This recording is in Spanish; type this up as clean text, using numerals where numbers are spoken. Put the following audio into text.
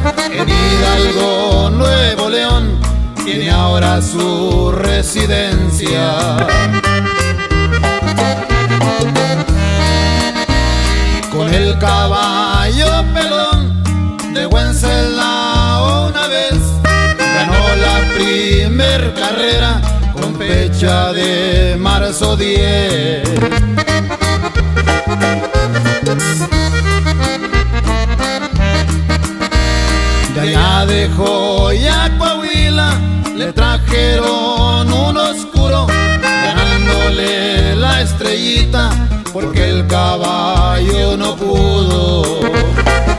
En Hidalgo, Nuevo León, tiene ahora su residencia. Con el caballo pelón de Wenceslao una vez ganó la primer carrera con fecha de marzo 10. De allá de Joya, Coahuila, le trajeron un oscuro, ganándole la estrellita, porque el caballo no pudo.